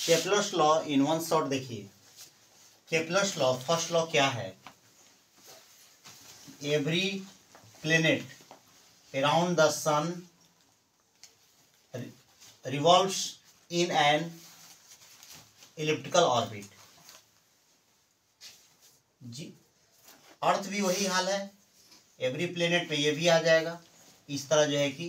Kepler's law in one shot देखिए। Kepler's law, first law क्या है? Every planet around the sun revolves in an elliptical orbit। जी, earth भी वही हाल है, एवरी प्लेनेट पे ये भी आ जाएगा। इस तरह जो है कि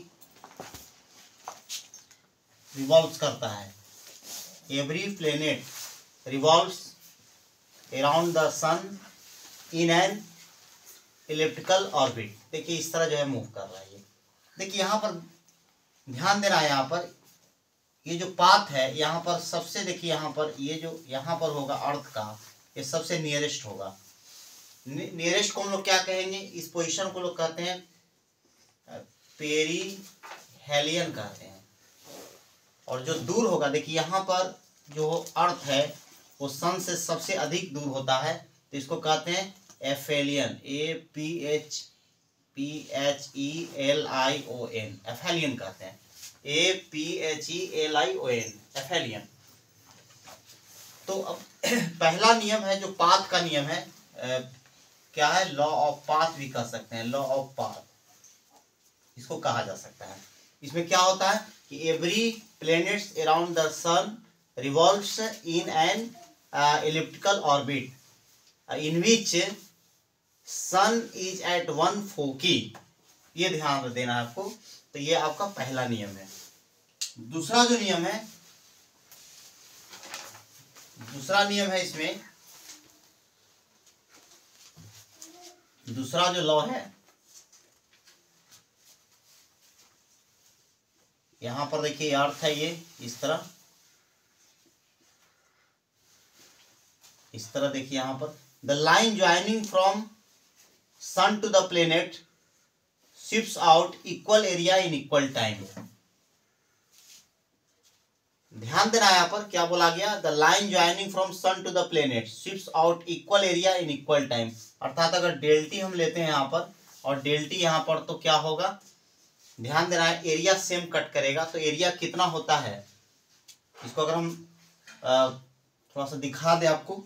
रिवॉल्व्स करता है। Every planet revolves around the sun in an elliptical orbit. देखिए इस तरह जो है मूव कर रहा है ये। देखिए यहाँ पर ध्यान देना है, यहाँ पर ये जो पाथ है यहाँ पर सबसे, देखिए यहाँ पर ये जो यहाँ पर होगा अर्थ का, ये सबसे नियरेस्ट होगा। नियरेस्ट को हम लोग क्या कहेंगे? इस पोजीशन को लोग कहते हैं पेरीहेलियन कहते हैं। और जो दूर होगा, देखिए यहाँ पर जो अर्थ है वो सन से सबसे अधिक दूर होता है, तो इसको कहते हैं एफेलियन। APHELION, एफेलियन कहते हैं। APHELION, एफेलियन। तो अब पहला नियम है जो पाथ का नियम है, क्या है? लॉ ऑफ पाथ भी कह सकते हैं, लॉ ऑफ पाथ इसको कहा जा सकता है। इसमें क्या होता है कि every planets around the sun revolves in an elliptical orbit in which sun is at one foci. ये ध्यान देना है आपको। तो ये आपका पहला नियम है। दूसरा जो नियम है, दूसरा नियम है इसमें, दूसरा जो लॉ है यहां पर देखिए अर्थ है ये इस तरह, इस तरह देखिए यहां पर the line joining from sun to the planet shifts out equal area in equal time. ध्यान देना है यहाँ पर क्या बोला गया? The line joining from sun to the planet shifts out equal area in equal time. अर्थात अगर डेल्टी हम लेते हैं यहाँ पर और डेल्टी यहाँ पर, तो क्या होगा? ध्यान देना है, एरिया सेम कट करेगा। तो एरिया कितना होता है इसको अगर हम थोड़ा सा दिखा दे आपको।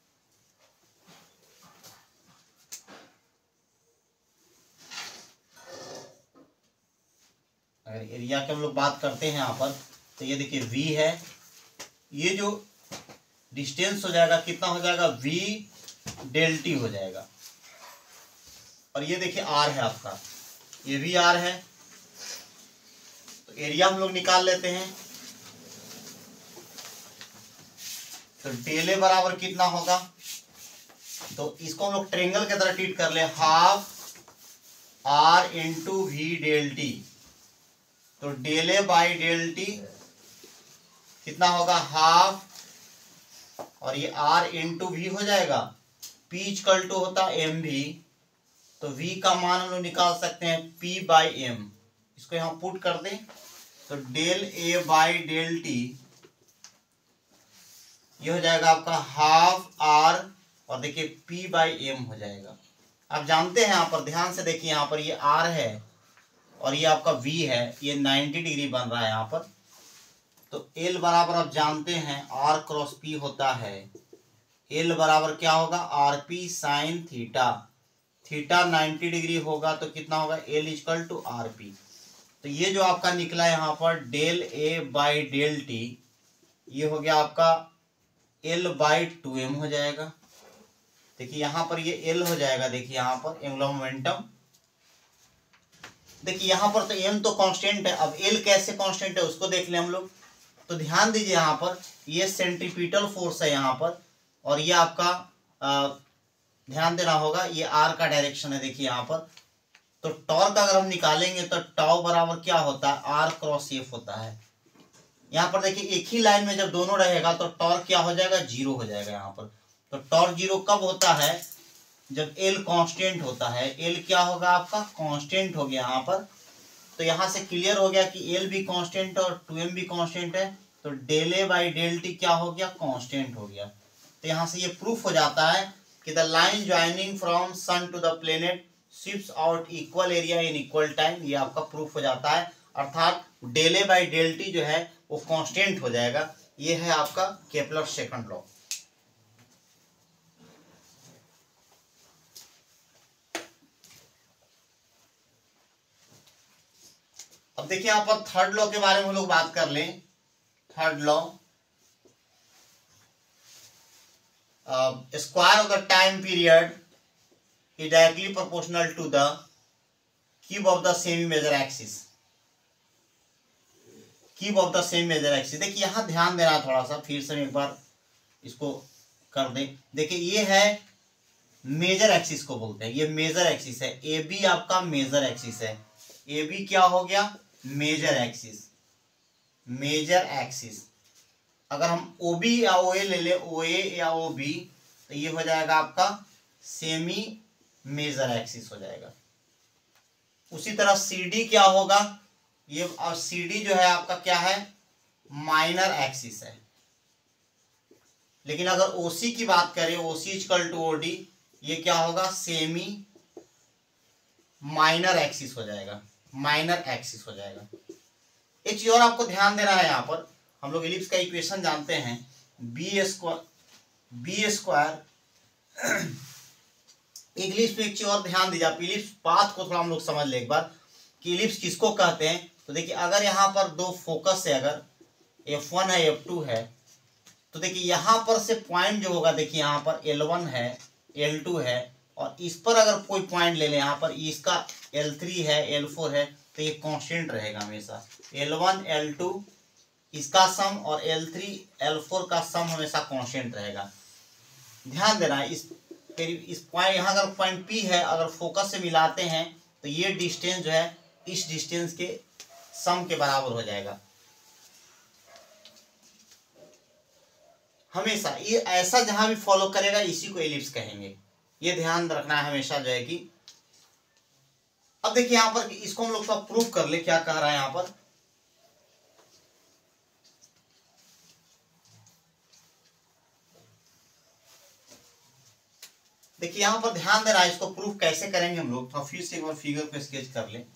अगर एरिया की हम लोग बात करते हैं यहाँ पर, तो ये देखिए v है, ये जो डिस्टेंस हो जाएगा कितना हो जाएगा? v डेल टी हो जाएगा। और ये देखिए r है आपका, ये भी r है। तो एरिया हम लोग निकाल लेते हैं। तो डेल ए बराबर कितना होगा? तो इसको हम लोग ट्रेंगल की तरह ट्रीट कर ले, half r into v del t. तो del A by del t कितना होगा? हाफ, और ये r इंटू वी हो जाएगा। p इक्वल टू होता एम भी, तो v का मान हम लोग निकाल सकते हैं p बाई एम। इसको यहाँ पुट कर दें तो del A by del t ये हो जाएगा आपका हाफ r, और देखिए p बाई एम हो जाएगा। आप जानते हैं यहाँ पर ध्यान से देखिए, यहाँ पर ये r है और ये आपका v है, ये 90 डिग्री बन रहा है यहाँ पर। तो L बराबर आप जानते हैं R क्रॉस P होता है। L बराबर क्या होगा? RP sine theta. Theta 90 degree होगा तो कितना होगा? L equal to RP। तो ये जो आपका निकला यहाँ पर del A by del t, ये हो गया आपका L बाई 2m हो जाएगा। देखिए यहाँ पर ये L हो जाएगा, देखिए यहाँ पर एंगुलर मोमेंटम। देखिए यहाँ पर तो m तो कांस्टेंट है, अब L कैसे कांस्टेंट है उसको देख लें हम लोग। तो ध्यान दीजिए यहाँ पर ये सेंट्रीपिटल फोर्स है यहाँ पर, और ये आपका ध्यान देना होगा ये r का डायरेक्शन है। देखिए यहाँ पर तो टॉर्क अगर हम निकालेंगे तो टाउ बराबर क्या होता है? r क्रॉस एफ होता है। यहाँ पर देखिए एक ही लाइन में जब दोनों रहेगा तो टॉर्क क्या हो जाएगा? जीरो हो जाएगा यहाँ पर। तो टॉर्क जीरो कब होता है? जब L कांस्टेंट होता है। L क्या होगा आपका? कांस्टेंट हो गया यहाँ पर। तो यहाँ से क्लियर हो गया कि L भी कांस्टेंट और 2m भी कांस्टेंट है, तो del A by del t क्या हो गया? कांस्टेंट हो गया। तो यहाँ से ये प्रूफ हो जाता है कि the line joining from sun to the planet shifts out equal area in equal time. ये आपका प्रूफ हो जाता है, अर्थात del A by del t जो है वो कांस्टेंट हो जाएगा। ये है आपका केपलर सेकंड लॉ। अब देखिए यहाँ पर थर्ड लॉ के बारे में हम लोग बात कर लें। Third law, square of the time period is directly proportional to the cube of the semi major axis। Cube of the semi major axis. देखिए यहाँ ध्यान देना थोड़ा सा, फिर से एक बार इसको कर दे। देखिए ये है मेजर एक्सिस को बोलते हैं, ये मेजर एक्सिस है। ए बी आपका मेजर एक्सिस है। ए बी क्या हो गया? Major axis. मेजर एक्सिस अगर हम ओ बी या ओ ए ले ले, ओ ए या ओ बी, तो ये हो जाएगा आपका सेमी मेजर एक्सिस हो जाएगा। उसी तरह सी डी क्या होगा? ये और सी डी जो है आपका क्या है? माइनर एक्सिस है। लेकिन अगर ओसी की बात करें, ओसी इक्वल टू ओडी, ये क्या होगा? सेमी माइनर एक्सिस हो जाएगा। माइनर एक्सिस हो जाएगा। एक चीज और आपको ध्यान देना है, यहाँ पर हम लोग एलिप्स का इक्वेशन जानते हैं, बी स्क्वायर। इलिप्स में एक चीज और ध्यान दीजिए आप, इलिप्स पाथ को थोड़ा हम लोग समझ ले एक बार कि इलिप्स किसको कहते हैं। तो देखिए अगर यहाँ पर दो फोकस है, अगर F1 है F2 है, तो देखिए यहाँ पर से पॉइंट जो होगा, देखिए यहाँ पर L1 है L2 है, और इस पर अगर कोई पॉइंट ले लें, यहाँ पर इसका L3 है L4 है, तो ये कांस्टेंट रहेगा हमेशा। L1 L2 इसका सम और L3 L4 का सम हमेशा कांस्टेंट रहेगा। ध्यान देना इस पॉइंट, यहाँ अगर पॉइंट P है, अगर फोकस से मिलाते हैं तो ये डिस्टेंस जो है इस डिस्टेंस के सम के बराबर हो जाएगा हमेशा। ये ऐसा जहां भी फॉलो करेगा इसी को एलिप्स कहेंगे। ये ध्यान रखना है हमेशा जो है कि। अब देखिए यहाँ पर इसको हम लोग प्रूफ कर ले, क्या कह रहा है यहाँ पर। देखिए यहाँ पर ध्यान देना है, इसको प्रूफ कैसे करेंगे हम लोग। तो फिर से एक बार फिगर को स्केच कर ले।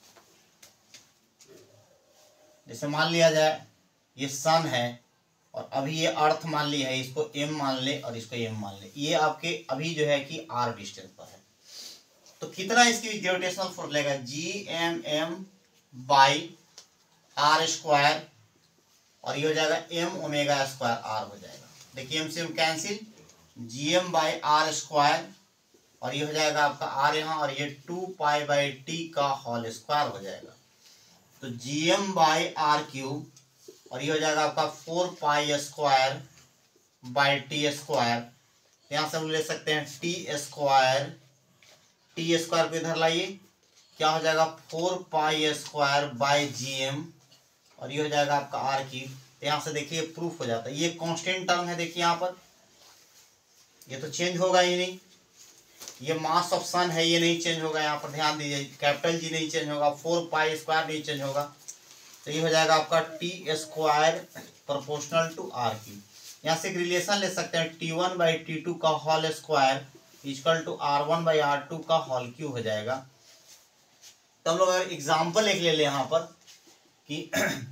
जैसे मान लिया जाए ये सन है और अभी ये अर्थ मान लिया है, इसको m मान ले और इसको m मान ले। ये आपके अभी जो है कि r डिस्टेंस पर है, तो कितना इसकी ग्रेविटेशनल फोर्स लगेगा? Gmm बाई r स्क्वायर, और ये हो जाएगा m ओमेगा स्क्वायर r हो जाएगा। देखिए m से m cancel, Gm by r square, और ये हो जाएगा आपका r यहाँ, और ये 2 पाई बाई t का होल स्क्वायर हो जाएगा। तो Gm बाई r क्यूब, और ये हो जाएगा आपका 4 pi square by T square. यहाँ से हम ले सकते हैं टी स्क्वायर को इधर लाइए, क्या हो जाएगा? 4 पाई स्क्वायर बाई Gm, और ये हो जाएगा आपका r क्यूब। यहाँ से देखिए प्रूफ हो जाता है। ये कांस्टेंट टर्म है, देखिए यहाँ पर ये तो चेंज होगा ही नहीं। ये मास ऑफ सन है, ये नहीं चेंज होगा। यहाँ पर ध्यान दीजिए, कैपिटल G नहीं चेंज होगा, 4 पाई स्क्वायर नहीं चेंज होगा। तो ये हो जाएगा आपका T square proportional to r cube. यहाँ से एक रिलेशन ले सकते हैं, T1 बाई T2 का whole square equal to R1 by R2 का होल क्यूब हो जाएगा। तो हम लोग अगर एग्जाम्पल एक ले लें यहाँ पर कि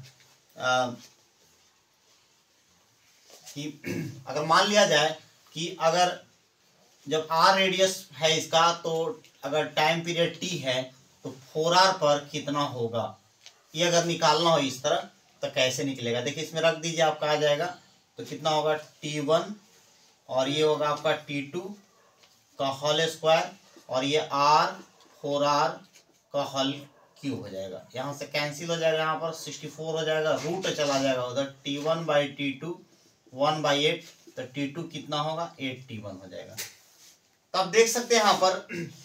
अगर मान लिया जाए कि अगर जब r रेडियस है इसका, तो अगर टाइम पीरियड t है तो 4r पर कितना होगा, ये अगर निकालना हो इस तरह तो कैसे निकलेगा। देखिए इसमें रख दीजिए, आपका आ जाएगा। तो कितना होगा? T1, और ये होगा आपका T2 का होल स्क्वायर, और ये r 4r का होल क्यूब हो जाएगा। यहाँ से कैंसिल हो जाएगा, यहाँ पर 64 हो जाएगा, रूट चला जाएगा उधर। T1 बाई T2 1/8, तो T2 कितना होगा? 8T1 हो जाएगा। तो आप देख सकते हैं यहाँ पर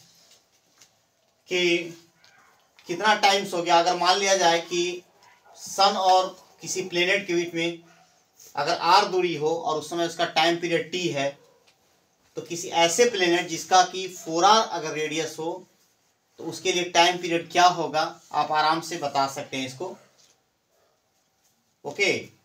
कि कितना टाइम्स हो गया। अगर मान लिया जाए कि सन और किसी प्लेनेट के बीच में अगर r दूरी हो और उस समय उसका टाइम पीरियड t है, तो किसी ऐसे प्लेनेट जिसका कि 4r अगर रेडियस हो, तो उसके लिए टाइम पीरियड क्या होगा, आप आराम से बता सकते हैं इसको। ओके।